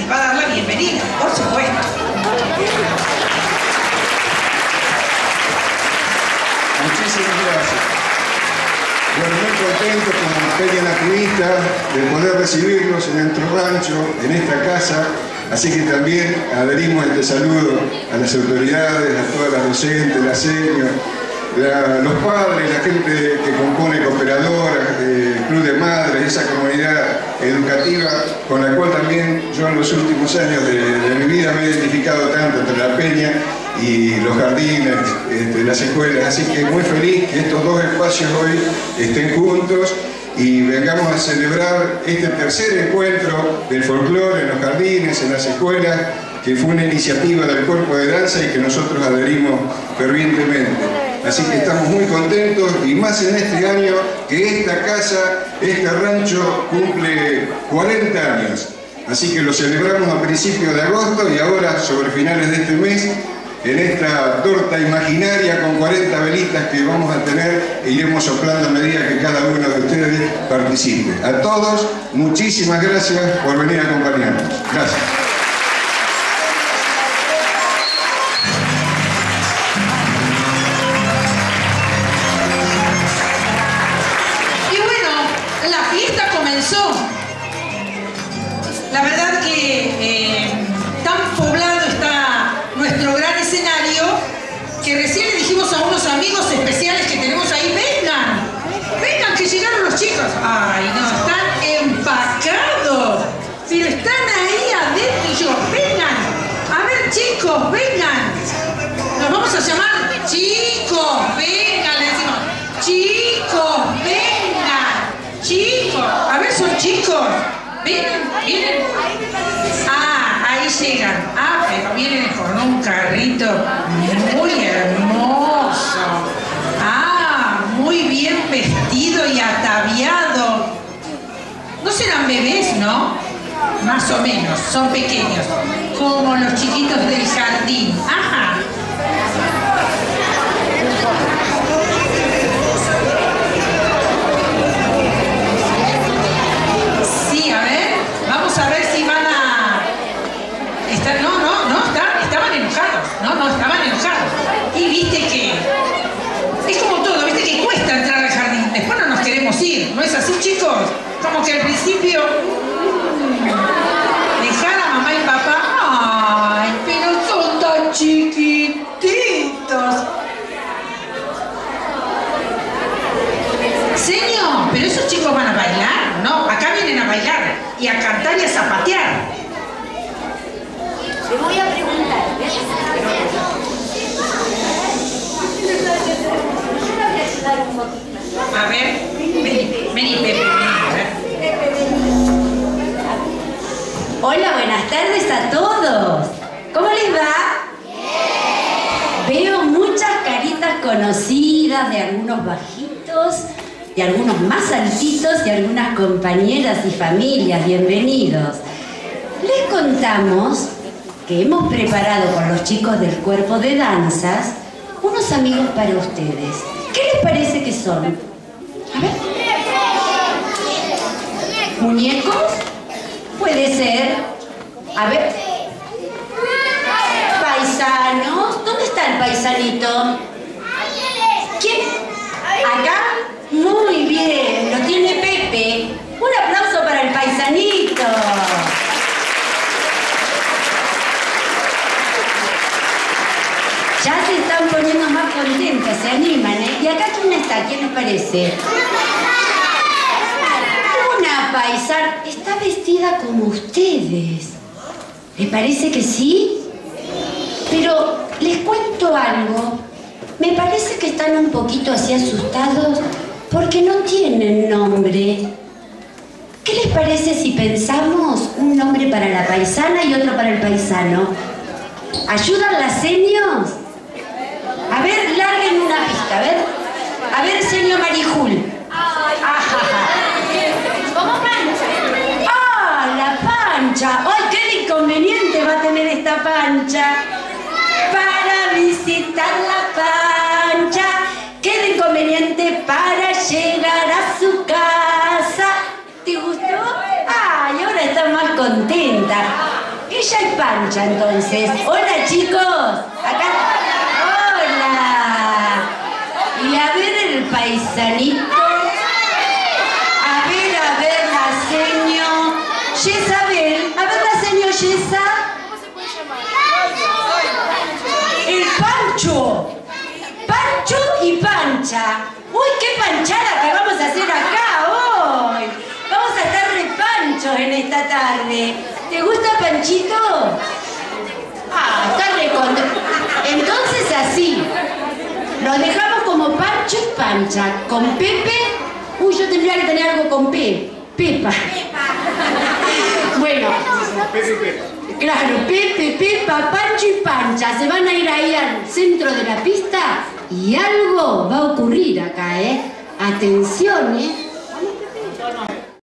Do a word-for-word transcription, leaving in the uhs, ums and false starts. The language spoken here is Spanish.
va a dar la bienvenida, por supuesto. Muchísimas gracias. Bueno, muy contento como peña nacunista de poder recibirlos en nuestro rancho, en esta casa. Así que también adherimos este saludo a las autoridades, a todas las docentes, las señas, la, los padres, la gente que compone Cooperadora, eh, Club de Madres, esa comunidad educativa con la cual también yo en los últimos años de, de mi vida me he identificado tanto entre la peña y los jardines, este, las escuelas. Así que muy feliz que estos dos espacios hoy estén juntos y vengamos a celebrar este tercer encuentro del folclore en los jardines, en las escuelas, que fue una iniciativa del cuerpo de danza y que nosotros adherimos fervientemente. Así que estamos muy contentos y más en este año que esta casa, este rancho cumple cuarenta años. Así que lo celebramos a principios de agosto y ahora sobre finales de este mes en esta torta imaginaria con cuarenta velitas que vamos a tener e iremos soplando a medida que cada uno de ustedes participe. A todos, muchísimas gracias por venir a acompañarnos. Gracias. Y bueno, la fiesta comenzó. La verdad que eh, tan poblado está nuestro gran escenario que recién le dijimos a unos amigos especiales que tenemos ahí, vengan, vengan que llegaron los chicos. Ay, no, están empacados, pero están ahí adentro y yo, vengan, a ver chicos, vengan, nos vamos a llamar chicos, vengan, le decimos, chicos, vengan, chicos, a ver, son chicos, vienen, vienen, ah, ahí llegan, ah, pero vienen con un carrito muy hermoso, ah, muy bien vestido y ataviado. No serán bebés, ¿no? Más o menos, son pequeños, como los chiquitos del jardín, ajá. Sí, a ver, vamos a ver si van a... Estar... No, no, no, está... estaban enojados, no, no, estaban enojados. Y viste que... Es como todo, viste que cuesta entrar al jardín, después no nos queremos ir, ¿no es así, chicos? Como que al principio... Dejar a mamá y papá, ay, pero son tan chiquititos. Señor, pero esos chicos van a bailar, ¿no? Acá vienen a bailar y a cantar y a zapatear. Le voy a preguntar. A ver, vení, vení, Pepe, vení, a ver. Hola, buenas tardes a todos. ¿Cómo les va? Bien. Veo muchas caritas conocidas, de algunos bajitos, de algunos más altitos y algunas compañeras y familias. Bienvenidos. Les contamos que hemos preparado con los chicos del cuerpo de danzas unos amigos para ustedes. ¿Qué les parece que son? A ver. ¿Muñecos? Puede ser. A ver. ¿Paisanos? ¿Dónde está el paisanito? ¿Quién? ¿Acá? Muy bien, lo tiene Pepe. Un aplauso para el paisanito. Ya se están poniendo más contentos, se animan, ¿eh? ¿Y acá quién está? ¿Quién les parece? Una paisana. Está vestida como ustedes. ¿Les parece que sí? Pero les cuento algo. Me parece que están un poquito así asustados porque no tienen nombre. ¿Qué les parece si pensamos un nombre para la paisana y otro para el paisano? ¿Ayudan las señas? A ver, larguen una pista, a ver. A ver, señor Marijul. ¿Cómo pancha? ¡Ah, la pancha! ¡Ay, qué inconveniente va a tener esta pancha! Para visitar la pancha, qué inconveniente para llegar a su casa. ¿Te gustó? ¡Ay, ahora está más contenta! Ella es Pancha, entonces. Hola, chicos. Acá. Hola. Y a ver el paisanito. A ver, a ver, la seño. Yesabel. A ver, la seño Yesa. El Pancho. Pancho y Pancha. Uy, qué panchada que vamos a hacer acá hoy. Vamos a estar re panchos en esta tarde. ¿Te gusta Panchito? Ah, está re contento. Entonces así. Nos dejamos como Pancho y Pancha. Con Pepe. Uy, yo tendría que tener algo con P. Pepa. Bueno. Pepe y Pepa. Claro, Pepe, Pepa, Pancho y Pancha se van a ir ahí al centro de la pista y algo va a ocurrir acá, ¿eh? Atención, ¿eh?